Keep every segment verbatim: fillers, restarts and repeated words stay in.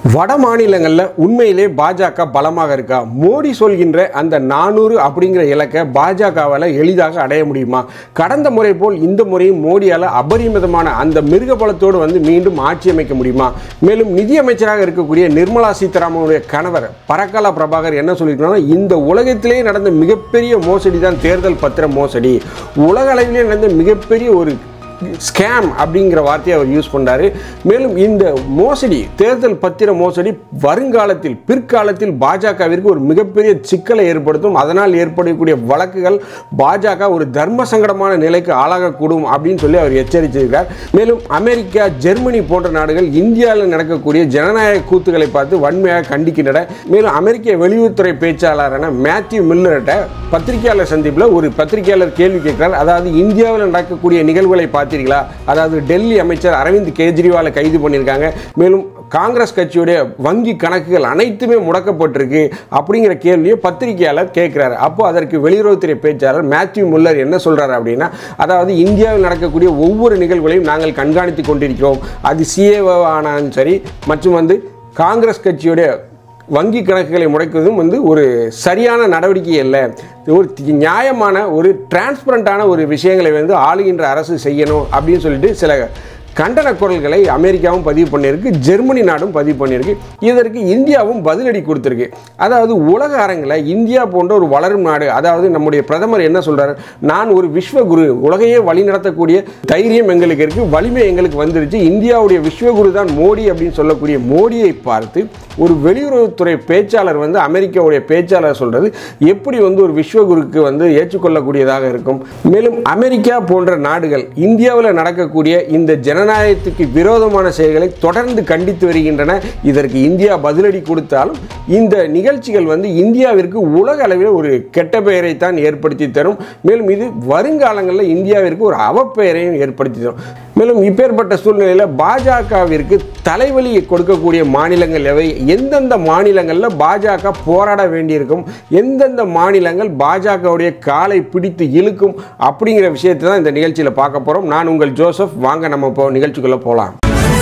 வட மாநிலங்களில் உண்மையிலே பாஜக பலமாக இருக்கா? மோடி சொல்கின்ற அந்த நானூறு அப்படிங்கிற இலக்கை பாஜகவால் எளிதாக அடைய முடியுமா? கடந்த முறை போல் இந்த முறையும் மோடியால் அபரிமிதமான அந்த மிருக பலத்தோடு வந்து மீண்டும் ஆட்சி அமைக்க முடியுமா? மேலும் நிதியமைச்சராக இருக்கக்கூடிய நிர்மலா சீதாராமனுடைய கணவர் பரக்காலா பிரபாகர் என்ன சொல்லியிருக்காங்கன்னா, இந்த உலகத்திலே நடந்த மிகப்பெரிய மோசடி தான் தேர்தல் பத்திர மோசடி, உலக அளவிலே நடந்த மிகப்பெரிய ஒரு ஸ்கேம் அப்படிங்கிற வார்த்தையை அவர் யூஸ் பண்ணாரு. மேலும் இந்த மோசடி, தேர்தல் பத்திர மோசடி வருங்காலத்தில் பிற்காலத்தில் பாஜகவிற்கு ஒரு மிகப்பெரிய சிக்கலை ஏற்படுத்தும். அதனால் ஏற்படக்கூடிய வழக்குகள் பாஜக ஒரு தர்ம சங்கடமான நிலைக்கு ஆளாகக்கூடும் அப்படின்னு சொல்லி அவர் எச்சரித்திருக்கிறார். மேலும் அமெரிக்கா, ஜெர்மனி போன்ற நாடுகள் இந்தியாவில் நடக்கக்கூடிய ஜனநாயக கூத்துக்களை பார்த்து வன்மையாக கண்டிக்கின்றன. மேலும் அமெரிக்க வெளியுறவுத்துறை பேச்சாளரான மேத்யூ மில்லர்ட்ட பத்திரிகையாளர் சந்திப்பில் ஒரு பத்திரிகையாளர் கேள்வி கேட்கிறார். அதாவது இந்தியாவில் நடக்கக்கூடிய நிகழ்வுகளை பார்த்து, அதாவது டெல்லி அமைச்சர் அரவிந்த் கெஜ்ரிவாலை கைது பண்ணியிருக்காங்க, மேலும் காங்கிரஸ் கட்சியுடைய வங்கி கணக்குகள் அனைத்துமே முடக்கப்பட்டிருக்கு அப்படிங்கிற கேள்வியை பத்திரிகையாளர் கேட்கிறார். அப்போ அதற்கு வெளியுறவுத்துறை பேச்சாளர் மேத்யூ மில்லர் என்ன சொல்றாரு அப்படின்னா, அதாவது இந்தியாவில் நடக்கக்கூடிய ஒவ்வொரு நிகழ்வுகளையும் நாங்கள் கண்காணித்து கொண்டிருக்கிறோம். அது சிஏஓ ஆனாலும் சரி, மற்றும் வந்து காங்கிரஸ் கட்சியுடைய வங்கி கணக்குகளை முடக்குவதும் வந்து ஒரு சரியான நடவடிக்கை அல்ல. ஒரு நியாயமான ஒரு டிரான்ஸ்பரண்டான ஒரு விஷயங்களை வந்து ஆளுகின்ற அரசு செய்யணும் அப்படின்னு சொல்லிட்டு சில கண்டன குரல்களை அமெரிக்காவும் பதிவு பண்ணியிருக்கு, ஜெர்மனி நாடும் பதிவு பண்ணியிருக்கு. இதற்கு இந்தியாவும் பதிலடி கொடுத்துருக்கு. அதாவது உலக அரங்கில் இந்தியா போன்ற ஒரு வளரும் நாடு, அதாவது நம்முடைய பிரதமர் என்ன சொல்றாரு, நான் ஒரு விஸ்வகுரு, உலகையே வழி நடத்தக்கூடிய தைரியம் எங்களுக்கு இருக்கு, வலிமை எங்களுக்கு வந்துருச்சு, இந்தியாவுடைய விஸ்வகுரு தான் மோடி அப்படின்னு சொல்லக்கூடிய மோடியை பார்த்து ஒரு வெளியுறவுத்துறை பேச்சாளர் வந்து அமெரிக்காவுடைய பேச்சாளர் சொல்றது எப்படி வந்து ஒரு விஸ்வகுருக்கு வந்து ஏற்றுக்கொள்ளக்கூடியதாக இருக்கும்? மேலும் அமெரிக்கா போன்ற நாடுகள் இந்தியாவில் நடக்கக்கூடிய இந்த ஜனநாயகத்துக்கு விரோதமான செயல்களை தொடர்ந்து கண்டித்து வருகின்றன. இதற்கு இந்தியா பதிலடி கொடுத்தாலும் இந்த நிகழ்ச்சிகள் வந்து இந்தியாவிற்கு உலக அளவில் ஒரு கெட்ட பெயரை தான் ஏற்படுத்தி தரும். மேலும் இது வருங்காலங்களில் இந்தியாவிற்கு ஒரு அவப்பெயரையும் ஏற்படுத்தி தரும். மேலும் இப்பேற்பட்ட சூழ்நிலையில் பாஜகவிற்கு தலைவலி கொடுக்கக்கூடிய மாநிலங்கள் எவை, எந்தெந்த மாநிலங்களில் பாஜக போராட வேண்டியிருக்கும், எந்தெந்த மாநிலங்கள் பாஜகவுடைய காலை பிடித்து இழுக்கும் அப்படிங்கிற விஷயத்தை தான் இந்த நிகழ்ச்சியில் பார்க்க போகிறோம். நான் உங்கள் ஜோசப். வாங்க நம்ம இப்போ நிகழ்ச்சிக்குள்ளே போகலாம்.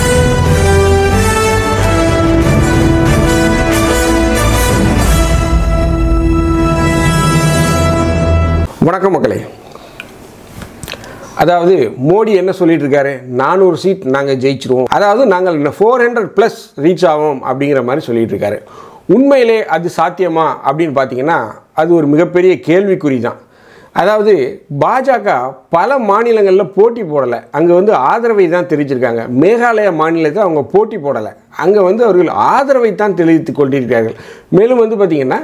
வணக்கம் மக்களே. அதாவது மோடி என்ன சொல்லிட்டு இருக்காரு, நானூறு சீட் நாங்கள் ஜெயிச்சிருவோம், அதாவது நாங்கள் ஃபோர் ஹண்ட்ரட் ப்ளஸ் ரீச் ஆகும் அப்படிங்கிற மாதிரி சொல்லிட்டு இருக்காரு. உண்மையிலே அது சாத்தியமா அப்படின்னு பார்த்தீங்கன்னா அது ஒரு மிகப்பெரிய கேள்விக்குறி தான். அதாவது பாஜக பல மாநிலங்களில் போட்டி போடலை, அங்கே வந்து ஆதரவை தான் தெரிவிச்சிருக்காங்க. மேகாலயா மாநிலத்தில் அவங்க போட்டி போடலை, அங்கே வந்து அவர்கள் ஆதரவை தான் தெரிவித்து கொண்டிருக்கிறார்கள். மேலும் வந்து பார்த்திங்கன்னா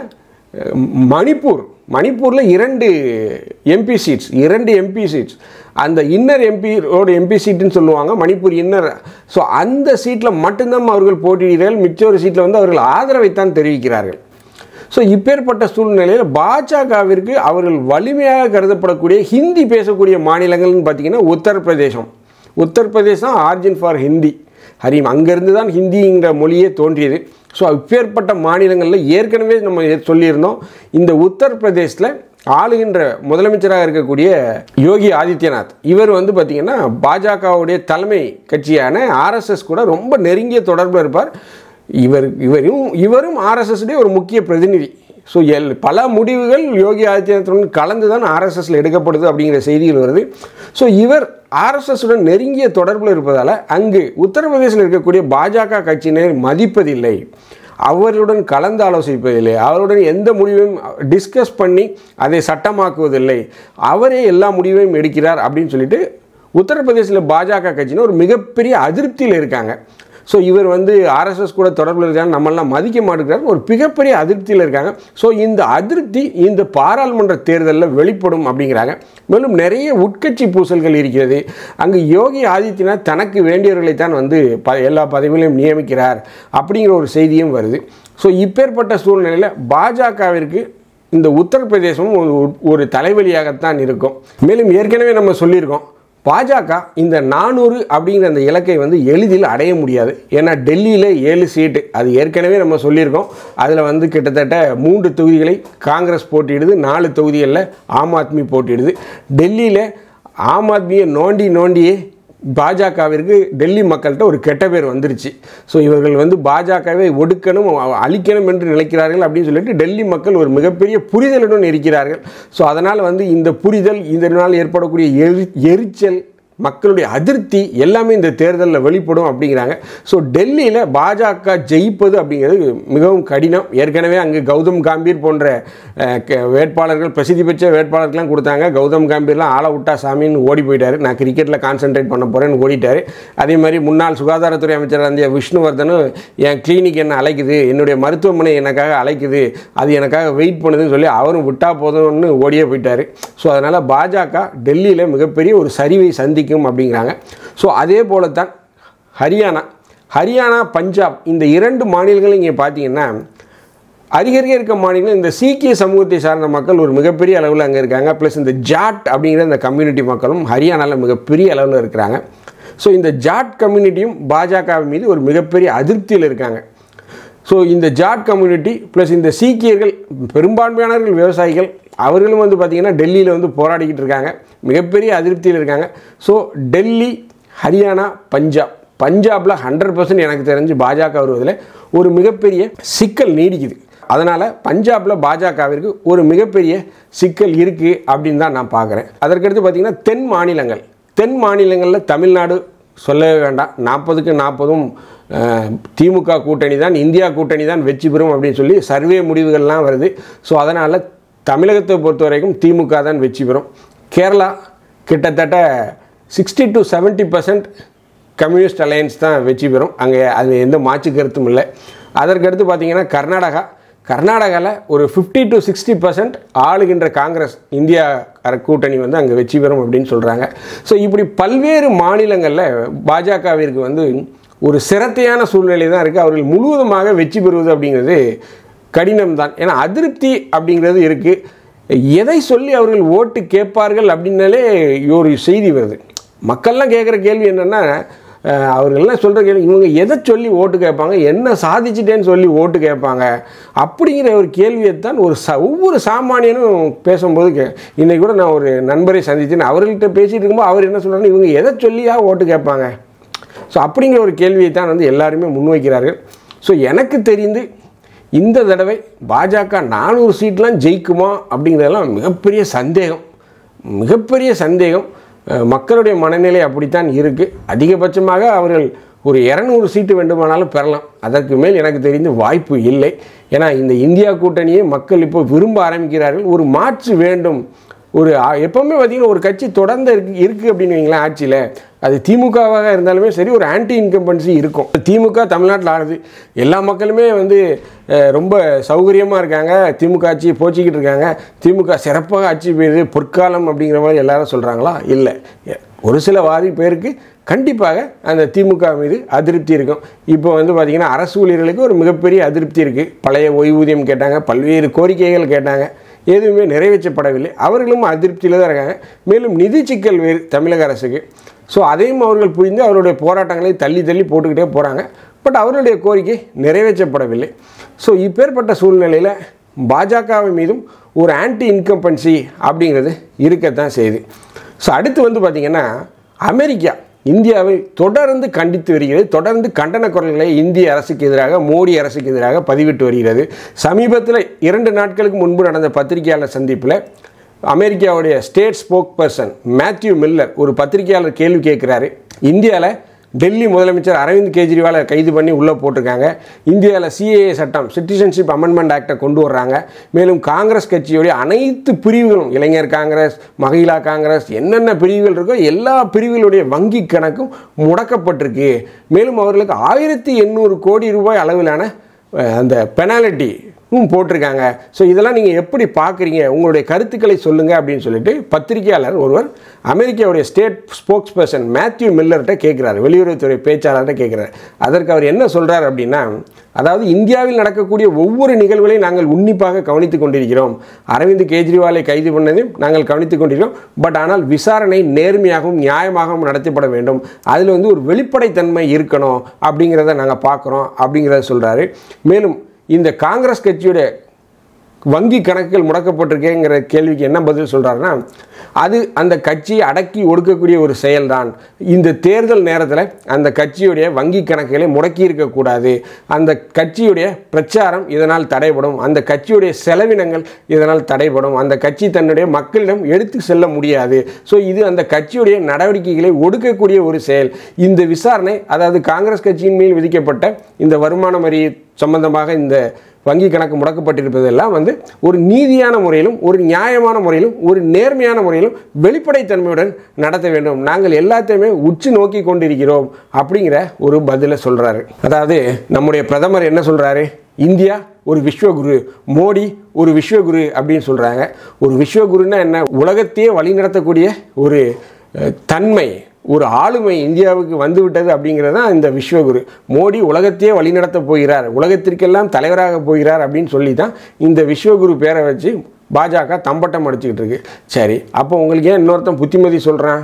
மணிப்பூர் மணிப்பூரில் இரண்டு எம்பி சீட்ஸ் இரண்டு எம்பி சீட்ஸ் அந்த இன்னர் எம்பியோட எம்பி சீட்டுன்னு சொல்லுவாங்க, மணிப்பூர் இன்னர். ஸோ அந்த சீட்டில் மட்டும்தான் அவர்கள் போட்டியிடுகிறார்கள், மிச்ச ஒரு சீட்டில் வந்து அவர்கள் ஆதரவைத்தான் தெரிவிக்கிறார்கள். ஸோ இப்பேற்பட்ட சூழ்நிலையில் பாஜகவிற்கு அவர்கள் வலிமையாக கருதப்படக்கூடிய ஹிந்தி பேசக்கூடிய மாநிலங்கள்னு பார்த்திங்கன்னா உத்தரப்பிரதேசம். உத்தரப்பிரதேசம் ஆர்ஜின் ஃபார் ஹிந்தி, ஹரிம், அங்கேருந்து தான் ஹிந்திங்கிற மொழியே தோன்றியது. ஸோ இப்பேற்பட்ட மாநிலங்களில் ஏற்கனவே நம்ம சொல்லியிருந்தோம், இந்த உத்தரப்பிரதேசில் ஆளுகின்ற முதலமைச்சராக இருக்கக்கூடிய யோகி ஆதித்யநாத், இவர் வந்து பார்த்திங்கன்னா பாஜகவுடைய தலைமை கட்சியான ஆர்எஸ்எஸ் கூட ரொம்ப நெருங்கிய தொடர்பில் இருப்பார். இவர் இவரும் இவரும் ஆர்எஸ்எஸ்டைய ஒரு முக்கிய பிரதிநிதி. ஸோ எல் பல முடிவுகள் யோகி ஆதித்யநாத்துடன் கலந்து தான் ஆர்எஸ்எஸ்ல எடுக்கப்படுது அப்படிங்கிற செய்திகள் வருது. ஸோ இவர் ஆர்எஸ்எஸ்ஸுடன் நெருங்கிய தொடர்பில் இருப்பதால் அங்கு உத்தரப்பிரதேசில் இருக்கக்கூடிய பாஜக கட்சியினர் மதிப்பதில்லை, அவர்களுடன் கலந்து ஆலோசிப்பதில்லை, அவருடன் எந்த முடிவையும் டிஸ்கஸ் பண்ணி அதை சட்டமாக்குவதில்லை, அவரே எல்லா முடிவையும் எடுக்கிறார் அப்படின்னு சொல்லிட்டு உத்தரப்பிரதேசில் பாஜக கட்சியினர் ஒரு மிகப்பெரிய அதிருப்தியில் இருக்காங்க. ஸோ இவர் வந்து ஆர்எஸ்எஸ் கூட தொடர்பில் இருக்காங்க, நம்மளாம் மதிக்க மாட்டேங்கிறார், ஒரு மிகப்பெரிய அதிருப்தியில் இருக்காங்க. ஸோ இந்த அதிருப்தி இந்த பாராளுமன்ற தேர்தலில் வெளிப்படும் அப்படிங்கிறாங்க. மேலும் நிறைய உட்கட்சி பூசல்கள் இருக்கிறது. அங்கு யோகி ஆதித்யநாத் தனக்கு வேண்டியவர்களைத்தான் வந்து ப எல்லா பதவிகளையும் நியமிக்கிறார் அப்படிங்கிற ஒரு செய்தியும் வருது. ஸோ இப்பேற்பட்ட சூழ்நிலையில் பாஜகவிற்கு இந்த உத்தரப்பிரதேசமும் ஒரு தலைவலியாகத்தான் இருக்கும். மேலும் ஏற்கனவே நம்ம சொல்லியிருக்கோம், பாஜக இந்த நானூறு அப்படிங்கிற அந்த இலக்கை வந்து எளிதில் அடைய முடியாது. ஏன்னா டெல்லியில் ஏழு சீட்டு, அது ஏற்கனவே நம்ம சொல்லியிருக்கோம். அதில் வந்து கிட்டத்தட்ட மூன்று தொகுதிகளை காங்கிரஸ் போட்டியிடுது, நாலு தொகுதிகளில் ஆம் ஆத்மி போட்டியிடுது. டெல்லியில் ஆம் ஆத்மியை நோண்டி நோண்டியே பாஜகவிற்கு டெல்லி மக்கள்கிட்ட ஒரு கெட்ட பேர் வந்துருச்சு. ஸோ இவர்கள் வந்து பாஜகவை ஒடுக்கணும், அழிக்கணும் என்று நினைக்கிறார்கள் அப்படின்னு சொல்லிட்டு டெல்லி மக்கள் ஒரு மிகப்பெரிய புரிதலுடன் இருக்கிறார்கள். ஸோ அதனால் வந்து இந்த புரிதல், இதனால் ஏற்படக்கூடிய எரி எரிச்சல், மக்களுடைய அதிருப்தி எல்லாமே இந்த தேர்தலில் வெளிப்படும் அப்படிங்கிறாங்க. ஸோ டெல்லியில் பாஜக ஜெயிப்பது அப்படிங்கிறது மிகவும் கடினம். ஏற்கனவே அங்கு கௌதம் காம்பீர் போன்ற வேட்பாளர்கள், பிரசித்தி பெற்ற வேட்பாளர்கள்லாம் கொடுத்தாங்க. கௌதம் காம்பீர்லாம் ஆள விட்டா சாமின்னு ஓடி போயிட்டார். நான் கிரிக்கெட்டில் கான்சென்ட்ரேட் பண்ண போகிறேன்னு ஓடிட்டார். அதே மாதிரி முன்னாள் சுகாதாரத்துறை அமைச்சர் இருந்த விஷ்ணுவர்தனும் என் கிளினிக் என்ன அழைக்குது, என்னுடைய மருத்துவமனை எனக்காக அழைக்குது, அது எனக்காக வெயிட் பண்ணுதுன்னு சொல்லி அவரும் விட்டா போதும்னு ஓடியே போயிட்டார். ஸோ அதனால் பாஜக டெல்லியில் மிகப்பெரிய ஒரு சரிவை சந்திக்கும் அப்படிங்கிறாங்க. ஸோ அதே போல தான் ஹரியானா ஹரியானா பஞ்சாப் இந்த இரண்டு மாநிலங்களும் இங்கே பார்த்தீங்கன்னா அருகருகே இருக்க மாநிலம் இந்த சீக்கிய சமூகத்தை சார்ந்த மக்கள் ஒரு மிகப்பெரிய அளவில் அங்கே இருக்காங்க. ப்ளஸ் இந்த ஜாட் அப்படிங்கிற இந்த கம்யூனிட்டி மக்களும் ஹரியானாவில் மிகப்பெரிய அளவில் இருக்கிறாங்க. ஸோ இந்த ஜாட் கம்யூனிட்டியும் பாஜக மீது ஒரு மிகப்பெரிய அதிருப்தியில் இருக்காங்க. ஸோ இந்த ஜாட் கம்யூனிட்டி ப்ளஸ் இந்த சீக்கியர்கள், பெரும்பான்மையானவர்கள் விவசாயிகள், அவர்களும் வந்து பார்த்திங்கன்னா டெல்லியில் வந்து போராடிக்கிட்டு இருக்காங்க, மிகப்பெரிய அதிருப்தியில் இருக்காங்க. ஸோ டெல்லி, ஹரியானா, பஞ்சாப் பஞ்சாபில் ஹண்ட்ரட் பர்சன்ட் எனக்கு தெரிஞ்சு பாஜக வருவதில் ஒரு மிகப்பெரிய சிக்கல் நீடிக்குது. அதனால் பஞ்சாபில் பாஜகவிற்கு ஒரு மிகப்பெரிய சிக்கல் இருக்குது அப்படின்னு தான் நான் பார்க்குறேன். அதற்கடுத்து பார்த்திங்கன்னா தென் மாநிலங்கள் தென் மாநிலங்களில் தமிழ்நாடு சொல்லவே வேண்டாம். நாற்பதுக்கு நாற்பதும் திமுக கூட்டணி தான், இந்தியா கூட்டணி தான் வெற்றி பெறும் அப்படின்னு சொல்லி சர்வே முடிவுகள்லாம் வருது. ஸோ அதனால் தமிழகத்தை பொறுத்த வரைக்கும் திமுக தான் வெற்றி பெறும். கேரளா கிட்டத்தட்ட sixty to seventy percent communist alliance தான் வெற்றி பெறும். அங்கே அது எந்த மாற்று கருத்தும் இல்லை. அதற்கடுத்து பார்த்திங்கன்னா கர்நாடகா கர்நாடகாவில் ஒரு ஃபிஃப்டி டு சிக்ஸ்டி பர்சன்ட் ஆளுகின்ற காங்கிரஸ் இந்தியா கூட்டணி வந்து அங்கே வெற்றி பெறும் அப்படின்னு சொல்கிறாங்க. ஸோ இப்படி பல்வேறு மாநிலங்களில் பாஜகவிற்கு வந்து ஒரு சிரத்தையான சூழ்நிலை தான் இருக்குது. அவர்கள் முழுவதுமாக வெற்றி பெறுவது அப்படிங்கிறது கடினம்தான். ஏன்னா அதிருப்தி அப்படிங்கிறது இருக்குது. எதை சொல்லி அவர்கள் ஓட்டு கேட்பார்கள் அப்படின்னாலே ஒரு செய்தி வருது. மக்கள்லாம் கேட்குற கேள்வி என்னென்னா, அவர்கள்லாம் சொல்கிற கேள்வி, இவங்க எதை சொல்லி ஓட்டு கேட்பாங்க, என்ன சாதிச்சிட்டேன்னு சொல்லி ஓட்டு கேட்பாங்க அப்படிங்கிற ஒரு கேள்வியை தான் ஒரு ச ஒவ்வொரு சாமானியனும் பேசும்போது கே இன்றைக்கி கூட நான் ஒரு நண்பரை சந்தித்தேன். அவர்கள்ட்ட பேசிகிட்டு இருக்கும்போது அவர் என்ன சொல்கிறாங்கன்னா, இவங்க எதை சொல்லியாக ஓட்டு கேட்பாங்க. ஸோ அப்படிங்கிற ஒரு கேள்வியை தான் வந்து எல்லாருமே முன்வைக்கிறார்கள். ஸோ எனக்கு தெரிந்து இந்த தடவை பாஜக நானூறு சீட்லாம் ஜெயிக்குமா அப்படிங்கிறதெல்லாம் மிகப்பெரிய சந்தேகம் மிகப்பெரிய சந்தேகம் மக்களுடைய மனநிலை அப்படித்தான் இருக்குது. அதிகபட்சமாக அவர்கள் ஒரு இரநூறு சீட்டு வேண்டுமானாலும் பெறலாம். அதற்கு மேல் எனக்கு தெரிந்து வாய்ப்பு இல்லை. ஏன்னா இந்த இந்தியா கூட்டணியை மக்கள் இப்போ விரும்ப ஆரம்பிக்கிறார்கள். ஒரு மாற்று வேண்டும். ஒரு எப்போவுமே பார்த்திங்கன்னா ஒரு கட்சி தொடர்ந்து இருக்கு இருக்குது அப்படின்னு வைங்களேன் ஆட்சியில், அது திமுகவாக இருந்தாலுமே சரி ஒரு ஆன்டி இன்கம்பன்சி இருக்கும். திமுக தமிழ்நாட்டில் ஆடுது, எல்லா மக்களுமே வந்து ரொம்ப சௌகரியமாக இருக்காங்க, திமுக ஆட்சியை போச்சிக்கிட்டு இருக்காங்க, திமுக சிறப்பாக ஆட்சி பெய்யுது, பொற்காலம் அப்படிங்கிற மாதிரி எல்லாரும் சொல்கிறாங்களா? இல்லை. ஒரு சில வாரி பேருக்கு கண்டிப்பாக அந்த திமுக மீது அதிருப்தி இருக்கும். இப்போ வந்து பார்த்திங்கன்னா அரசு ஊழியர்களுக்கு ஒரு மிகப்பெரிய அதிருப்தி இருக்குது. பழைய ஓய்வூதியம் கேட்டாங்க, பல்வேறு கோரிக்கைகள் கேட்டாங்க, எதுவுமே நிறைவேற்றப்படவில்லை. அவர்களும் அதிருப்தியில் தான் இருக்காங்க. மேலும் நிதி சிக்கல் வேறு தமிழக அரசுக்கு. ஸோ அதையும் அவர்கள் புரிந்து அவருடைய போராட்டங்களை தள்ளி தள்ளி போட்டுக்கிட்டே போகிறாங்க. பட் அவருடைய கோரிக்கை நிறைவேற்றப்படவில்லை. ஸோ இப்பேற்பட்ட சூழ்நிலையில் பாஜகவை மீதும் ஒரு ஆன்டி இன்கம்பன்சி அப்படிங்கிறது இருக்கத்தான் செய்யுது. ஸோ அடுத்து வந்து பார்த்திங்கன்னா அமெரிக்கா இந்தியாவை தொடர்ந்து கண்டித்து வருகிறது. தொடர்ந்து கண்டன குரல்களை இந்திய அரசுக்கு எதிராக, மோடி அரசுக்கு எதிராக பதிவிட்டு வருகிறது. சமீபத்தில் இரண்டு நாட்களுக்கு முன்பு நடந்த பத்திரிகையாளர் சந்திப்பில் அமெரிக்காவுடைய state spokesperson Matthew Miller ஒரு பத்திரிகையாளர் கேள்வி கேட்குறாரு. இந்தியாவில் டெல்லி முதலமைச்சர் அரவிந்த் கெஜ்ரிவாலை கைது பண்ணி உள்ளே போட்டிருக்காங்க. இந்தியாவில் சிஏஏ சட்டம், சிட்டிசன்ஷிப் அமெண்ட்மெண்ட் ஆக்டை கொண்டு வர்றாங்க. மேலும் காங்கிரஸ் கட்சியுடைய அனைத்து பிரிவுகளும், இளைஞர் காங்கிரஸ், மகிழா காங்கிரஸ், என்னென்ன பிரிவுகள் இருக்கோ எல்லா பிரிவுகளுடைய வங்கி கணக்கும் முடக்கப்பட்டிருக்கு. மேலும் அவர்களுக்கு ஆயிரத்தி எண்ணூறு கோடி ரூபாய் அளவிலான அந்த பெனால்ட்டி போட்டிருக்காங்க. ஸோ இதெல்லாம் நீங்கள் எப்படி பார்க்குறீங்க, உங்களுடைய கருத்துக்களை சொல்லுங்கள் அப்படின்னு சொல்லிட்டு பத்திரிகையாளர் ஒருவர் அமெரிக்காவுடைய ஸ்டேட் ஸ்போக்ஸ் பர்சன் மேத்யூ மில்லர்கிட்ட கேட்குறாரு, வெளியுறவுத்துறை பேச்சாளர்கிட்ட கேட்குறாரு. அதற்கு அவர் என்ன சொல்கிறார் அப்படின்னா, அதாவது இந்தியாவில் நடக்கக்கூடிய ஒவ்வொரு நிகழ்வுகளையும் நாங்கள் உன்னிப்பாக கவனித்து கொண்டிருக்கிறோம். அரவிந்த் கெஜ்ரிவாலை கைது பண்ணதையும் நாங்கள் கவனித்து கொண்டிருக்கிறோம். பட் ஆனால் விசாரணை நேர்மையாகவும் நியாயமாகவும் நடத்தப்பட வேண்டும். அதில் வந்து ஒரு வெளிப்படைத்தன்மை இருக்கணும் அப்படிங்கிறத நாங்கள் பார்க்குறோம் அப்படிங்கிறத சொல்கிறாரு. மேலும் இந்த காங்கிரஸ் கட்சியுடைய வங்கி கணக்குகள் முடக்கப்பட்டிருக்கேங்கிற கேள்விக்கு என்ன பதில் சொல்கிறாருன்னா, அது அந்த கட்சியை அடக்கி ஒடுக்கக்கூடிய ஒரு செயல்தான். இந்த தேர்தல் நேரத்தில் அந்த கட்சியுடைய வங்கி கணக்குகளை முடக்கி இருக்கக்கூடாது. அந்த கட்சியுடைய பிரச்சாரம் இதனால் தடைபடும். அந்த கட்சியுடைய செலவினங்கள் இதனால் தடைபடும். அந்த கட்சி தன்னுடைய மக்களிடம் எடுத்து செல்ல முடியாது. ஸோ இது அந்த கட்சியுடைய நடவடிக்கைகளை ஒடுக்கக்கூடிய ஒரு செயல். இந்த விசாரணை, அதாவது காங்கிரஸ் கட்சியின் மேல் விதிக்கப்பட்ட இந்த வருமான வரி சம்பந்தமாக இந்த வங்கி கணக்கு முடக்கப்பட்டிருப்பதெல்லாம் வந்து ஒரு நீதியான முறையிலும் ஒரு நியாயமான முறையிலும் ஒரு நேர்மையான முறையிலும் வெளிப்படைத்தன்மையுடன் நடத்த வேண்டும். நாங்கள் எல்லாத்தையுமே உற்று நோக்கி கொண்டிருக்கிறோம் அப்படிங்கிற ஒரு பதிலை சொல்கிறாரு. அதாவது நம்முடைய பிரதமர் என்ன சொல்கிறாரு, இந்தியா ஒரு விஸ்வகுரு, மோடி ஒரு விஸ்வகுரு அப்படின்னு சொல்கிறாங்க. ஒரு விஸ்வகுருன்னா என்ன, உலகத்தையே வழிநடத்தக்கூடிய ஒரு தன்மை, ஒரு ஆளுமை இந்தியாவுக்கு வந்துவிட்டது அப்படிங்கிறது தான் இந்த விஸ்வகுரு. மோடி உலகத்தையே வழிநடத்த போகிறார், உலகத்திற்கெல்லாம் தலைவராக போகிறார் அப்படின்னு சொல்லி தான் இந்த விஸ்வகுரு பேரை வச்சு பாஜக தம்பட்டம் அடிச்சுக்கிட்டு இருக்கு. சரி, அப்போ உங்களுக்கு ஏன் இன்னொருத்தன் புத்திமதி சொல்கிறான்?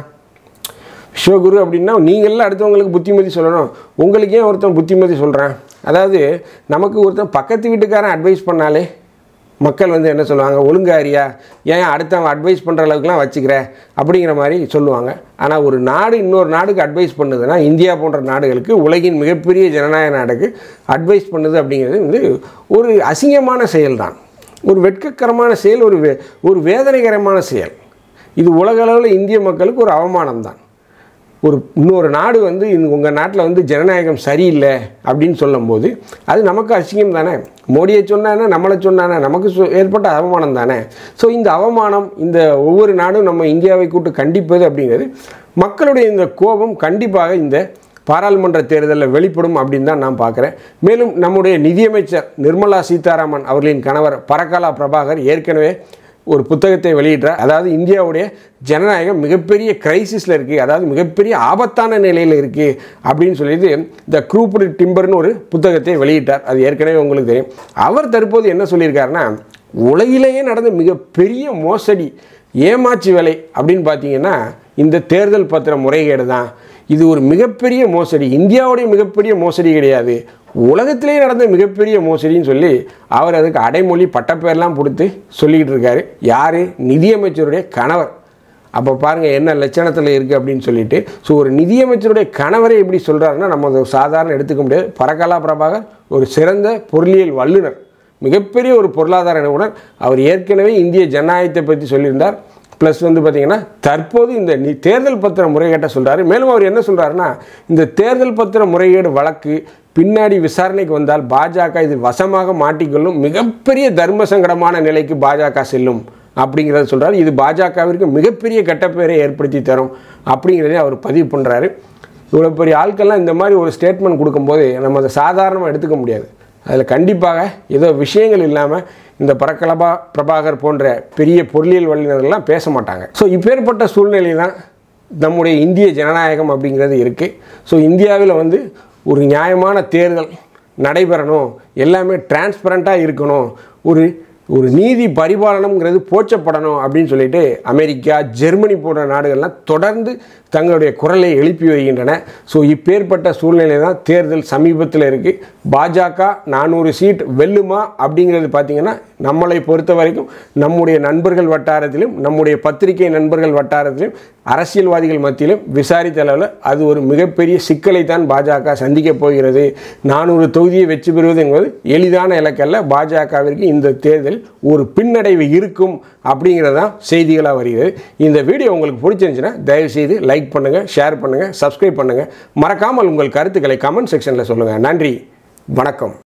விஸ்வகுரு அப்படின்னா நீங்கள்லாம் அடுத்தவங்களுக்கு புத்திமதி சொல்லணும், உங்களுக்கு ஏன் ஒருத்தன் புத்திமதி சொல்கிறான்? அதாவது நமக்கு ஒருத்தன் பக்கத்து வீட்டுக்காரன் அட்வைஸ் பண்ணாலே மக்கள் வந்து என்ன சொல்லுவாங்க, ஒழுங்காரியா, ஏன் அடுத்தவங்க அட்வைஸ் பண்ணுற அளவுக்குலாம் வச்சுக்கிற அப்படிங்கிற மாதிரி சொல்லுவாங்க. ஆனால் ஒரு நாடு இன்னொரு நாடுக்கு அட்வைஸ் பண்ணுதுன்னா, இந்தியா போன்ற நாடுகளுக்கு, உலகின் மிகப்பெரிய ஜனநாயக நாடுக்கு அட்வைஸ் பண்ணுது அப்படிங்கிறது வந்து ஒரு அசிங்கமான செயல்தான், ஒரு வெட்கக்கரமான செயல், ஒரு வே ஒரு வேதனைகரமான செயல். இது உலக அளவில் இந்திய மக்களுக்கு ஒரு அவமானம் தான். ஒரு இன்னொரு நாடு வந்து உங்கள் நாட்டில் வந்து ஜனநாயகம் சரியில்லை அப்படின்னு சொல்லும்போது அது நமக்கு அசிங்கம் தானே. மோடியை சொன்னானே, நம்மளை சொன்னானே, நமக்கு ஏற்பட்ட அவமானம் தானே. ஸோ இந்த அவமானம், இந்த ஒவ்வொரு நாடும் நம்ம இந்தியாவை கூட்டு கண்டிப்பது அப்படிங்கிறது மக்களுடைய இந்த கோபம் கண்டிப்பாக இந்த பாராளுமன்ற தேர்தலில் வெளிப்படும் அப்படின்னு தான் நான் பார்க்குறேன். மேலும் நம்முடைய நிதியமைச்சர் நிர்மலா சீதாராமன் அவர்களின் கணவர் பரக்காலா பிரபாகர் ஏற்கனவே ஒரு புத்தகத்தை வெளியிட்டார். அதாவது இந்தியாவுடைய ஜனநாயகம் மிகப்பெரிய கிரைசிஸில் இருக்குது, அதாவது மிகப்பெரிய ஆபத்தான நிலையில் இருக்குது அப்படின்னு சொல்லிட்டு த க்ரூப்டு டிம்பர்னு ஒரு புத்தகத்தை வெளியிட்டார். அது ஏற்கனவே உங்களுக்கு தெரியும். அவர் தற்போது என்ன சொல்லியிருக்காருன்னா, உலகிலேயே நடந்த மிகப்பெரிய மோசடி, ஏமாற்று வேலை அப்படின்னு பார்த்தீங்கன்னா இந்த தேர்தல் பத்திர முறைகேடு தான். இது ஒரு மிகப்பெரிய மோசடி, இந்தியாவுடைய மிகப்பெரிய மோசடி கிடையாது, உலகத்திலே நடந்த மிகப்பெரிய மோசடின்னு சொல்லி அவர் அதுக்கு அடைமொழி பட்டப்பேர்லாம் கொடுத்து சொல்லிக்கிட்டு இருக்காரு. யார்? நிதியமைச்சருடைய கணவர். அப்போ பாருங்கள் என்ன லட்சணத்தில் இருக்குது அப்படின்னு சொல்லிட்டு. ஸோ ஒரு நிதியமைச்சருடைய கணவரை எப்படி சொல்கிறாருன்னா நம்ம அதை சாதாரண எடுத்துக்க முடியாது. பரக்காலா பிரபாகர் ஒரு சிறந்த பொருளியல் வல்லுநர், மிகப்பெரிய ஒரு பொருளாதார நிபுணர். அவர் ஏற்கனவே இந்திய ஜனநாயகத்தை பற்றி சொல்லியிருந்தார். ப்ளஸ் வந்து பார்த்திங்கன்னா தற்போது இந்த தேர்தல் பத்திர முறைகேட்டை சொல்கிறாரு. மேலும் அவர் என்ன சொல்கிறாருன்னா, இந்த தேர்தல் பத்திர முறைகேடு வழக்கு பின்னாடி விசாரணைக்கு வந்தால் பாஜக இதில் வசமாக மாட்டிக்கொள்ளும், மிகப்பெரிய தர்ம சங்கடமான நிலைக்கு பாஜக செல்லும் அப்படிங்கிறத சொல்கிறார். இது பாஜகவிற்கு மிகப்பெரிய கெட்டப்பேரை ஏற்படுத்தி தரும் அப்படிங்கிறதே அவர் பதிவு பண்ணுறாரு. இவ்வளோ பெரிய ஆட்கள்லாம் இந்த மாதிரி ஒரு ஸ்டேட்மெண்ட் கொடுக்கும்போது நம்ம அதை சாதாரணமாக எடுத்துக்க முடியாது. அதில் கண்டிப்பாக ஏதோ விஷயங்கள் இல்லாமல் இந்த பரக்கலபா பிரபாகர் போன்ற பெரிய பொருளியல் வல்லுநர்கள்லாம் பேச மாட்டாங்க. ஸோ இப்பேற்பட்ட சூழ்நிலை தான் நம்முடைய இந்திய ஜனநாயகம் அப்படிங்கிறது இருக்குது. ஸோ இந்தியாவில் வந்து ஒரு நியாயமான தேர்தல் நடைபெறணும், எல்லாமே டிரான்ஸ்பரண்ட்டாக இருக்கணும், ஒரு ஒரு நீதி பரிபாலனம்ங்கிறது போற்றப்படணும் அப்படின்னு சொல்லிட்டு அமெரிக்கா, ஜெர்மனி போன்ற நாடுகள்லாம் தொடர்ந்து தங்களுடைய குரலை எழுப்பி வருகின்றன. ஸோ இப்பேற்பட்ட சூழ்நிலை தான் தேர்தல் சமீபத்தில் இருக்குது. பாஜக நானூறு சீட் வெல்லுமா அப்படிங்கிறது பார்த்திங்கன்னா நம்மளை பொறுத்த வரைக்கும் நம்முடைய நண்பர்கள் வட்டாரத்திலும் நம்முடைய பத்திரிகை நண்பர்கள் வட்டாரத்திலும் அரசியல்வாதிகள் மத்தியிலும் விசாரித்த அளவில் அது ஒரு மிகப்பெரிய சிக்கலை தான் பாஜக சந்திக்கப் போகிறது. நானூறு தொகுதியை வெற்றி பெறுவது என்பது எளிதான இலக்கல்ல. பாஜகவிற்கு இந்த தேர்தல் ஒரு பின்னடைவு இருக்கும் அப்படிங்கிறது தான் செய்திகளாக வருகிறது. இந்த வீடியோ உங்களுக்கு பிடிச்சிருந்துச்சுன்னா தயவுசெய்து லைக் பண்ணுங்கள், ஷேர் பண்ணுங்கள், சப்ஸ்கிரைப் பண்ணுங்கள். மறக்காமல் உங்கள் கருத்துக்களை கமெண்ட் செக்ஷனில் சொல்லுங்கள். நன்றி, வணக்கம்.